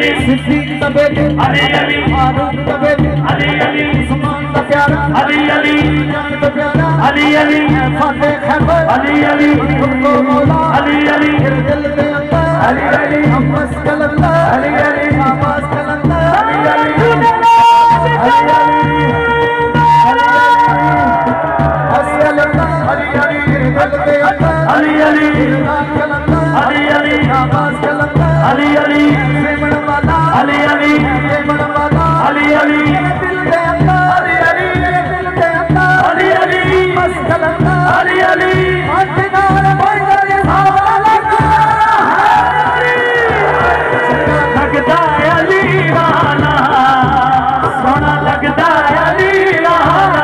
सिद्दीक दा बेटे अली अली, फारूक दा बेटे अली अली, उस्मान दा प्यारा अली अली, जान दा प्यारा अली अली, फाते खैबर अली अली, उनको मौला अली अली, दिल दे अंदर अली अली, हम बस कलंदर अली अली, आवाज कलंदर अली अली, अली अली, अली अली, अली अली, आवाज कलंदर अली अली, प्रेमण वाला अली अली, प्रेमण वाला अली अली, दिल दे अंदर अली अली, दिल दे अंदर अली अली, बस कलंदर अली अली, आटे नाल भाईदा ये सावा लगदा है अली वाला, सोना लगदा है अली वाला।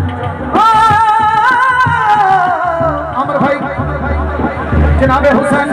अमर भाई जनाबे हुसैन